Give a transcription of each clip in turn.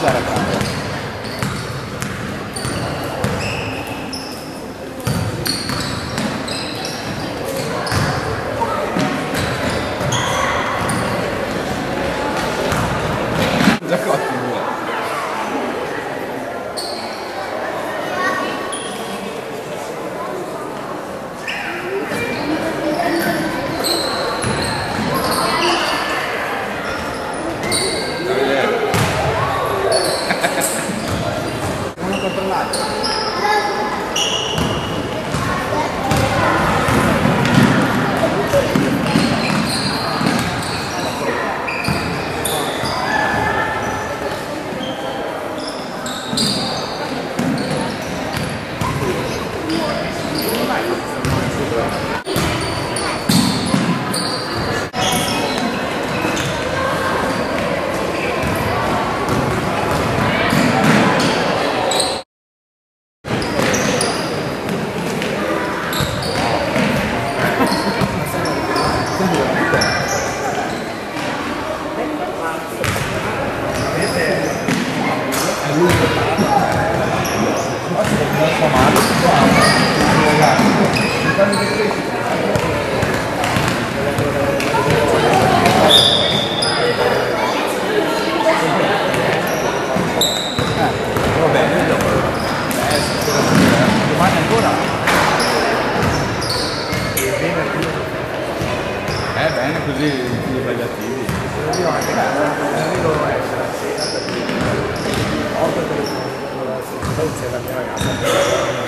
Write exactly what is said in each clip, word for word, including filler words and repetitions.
mangiare a casa. Già cotti due. Uno contro l'altro. Domani ancora? Eh bene, così i belli attivi. Io anche devono essere a sera perché oltre che la mia ragazza.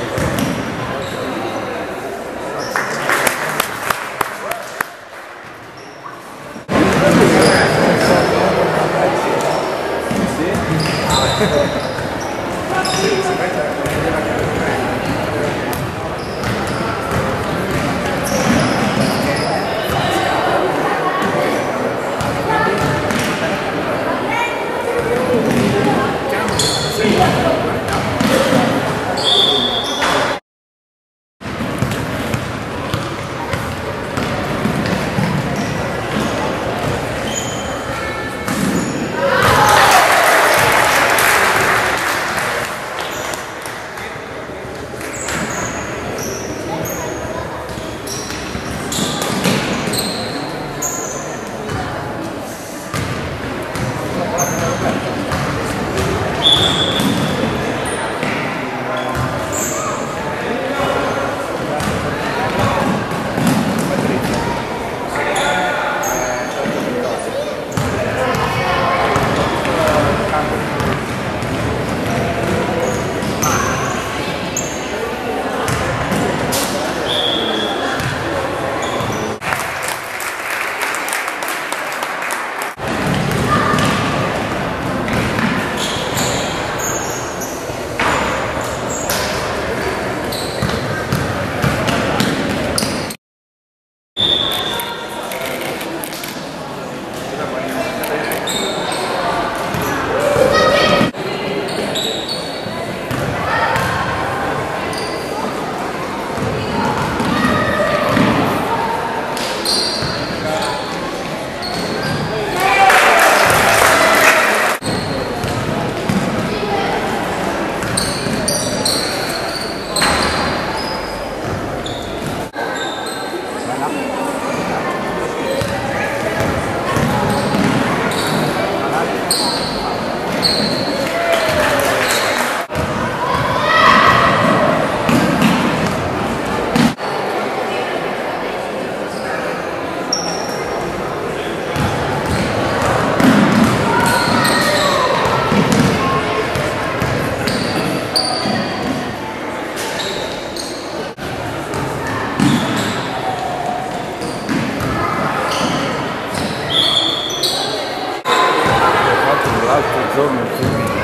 L'altro giorno il filmino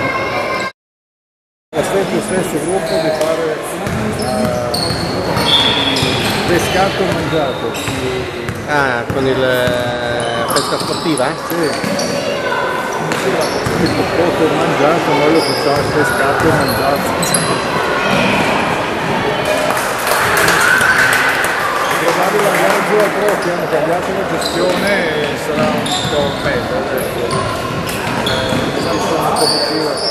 è sempre lo stesso gruppo di fare uh, pescato mangiato. Ah, con il uh, pesca sportiva? Sì, tipo poco mangiato, noi lo facciamo pescato mangiato. Magari la viaggio proprio hanno cambiato la gestione e sarà un po' meglio adesso. Eh, una comitiva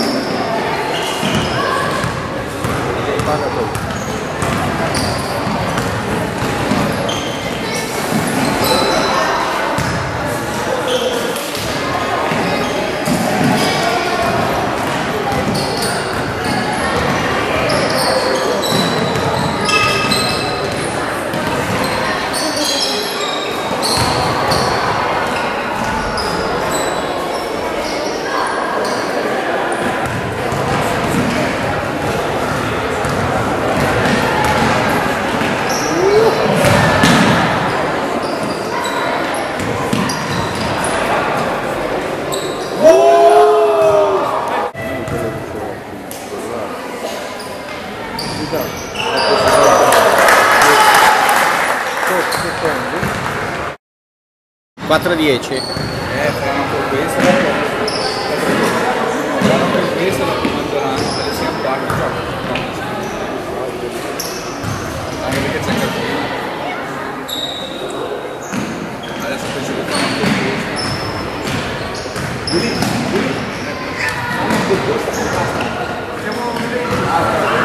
quattro dieci. Eh, faranno per questo, faranno per questo la maggioranza delle siamo qua che giocano. Anche perché c'è capito. Adesso penso che fanno per questo. Lì, lì. Fanno per questo. Andiamo a vedere.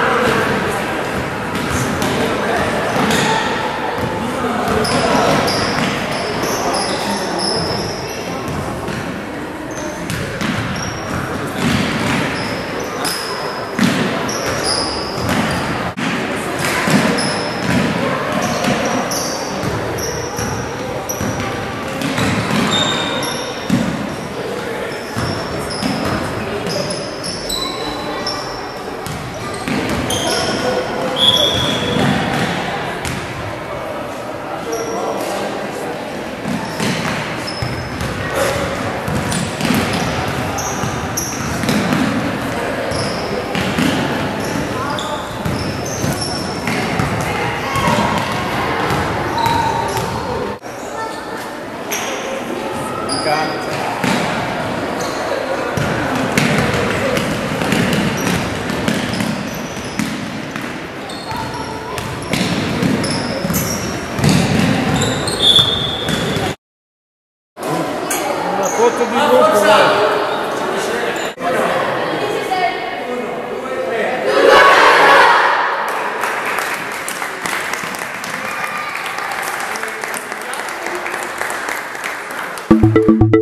Una foto di gruppo, vai.